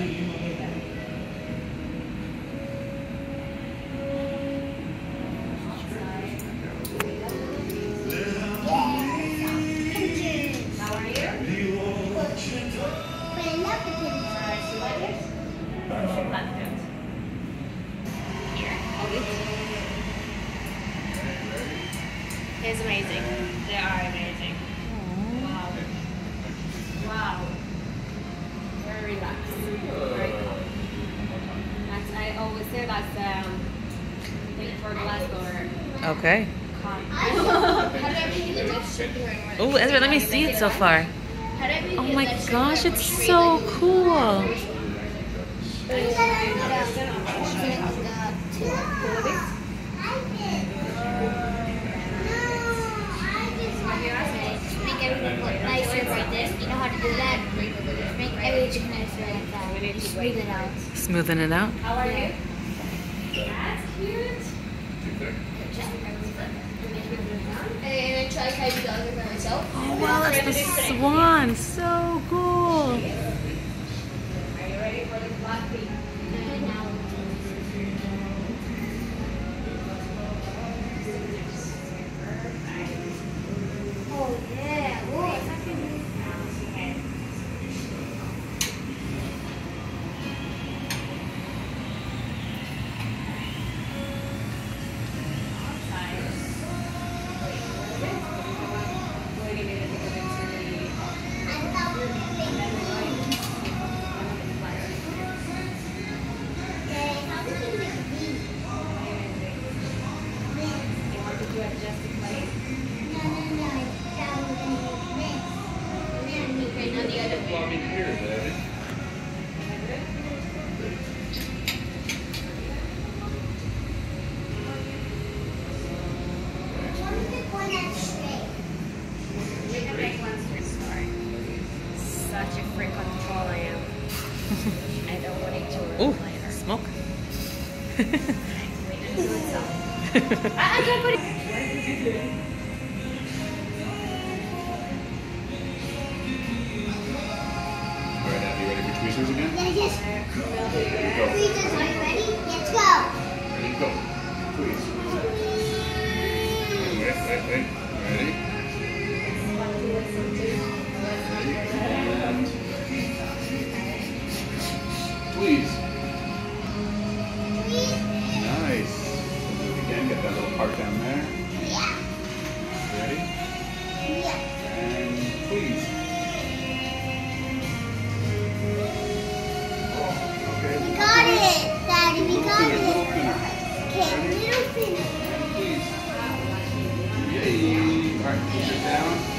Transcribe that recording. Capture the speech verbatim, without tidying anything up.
It's amazing. They are amazing. Wow. Wow. Very relaxed. Very calm. That's, I always say that's um thing for Glasgow. Okay. Calm. Oh, Ezra, let me see it so far. Oh my gosh, it's so cool. Nicer like this. You know how to do that? Make everything nicer like that. Just smooth it out. Smoothing it out. How are you? That's cute. And then try to do the other by myself. Oh wow, that's the swan. So cool. Are you ready for the black feet? Oh yeah. Whoa. Such a freak control I am. I don't want it to Ooh, later. smoke. I, I can't put it. Alright, Abby, ready for tweezers again? Yeah, yes. Go. Tweezers, are you ready? Let's go. Ready, go. Tweeze. Wait, wait, wait. Ready? Ready? And... Tweeze. Nice. Do it again. Get that little part down there. Yeah. Ready? Yeah. And tweeze. Okay. We got it, Daddy. We Little got finger, little it. finger. Okay, little finger. And tweeze. Yay. Alright, push it down.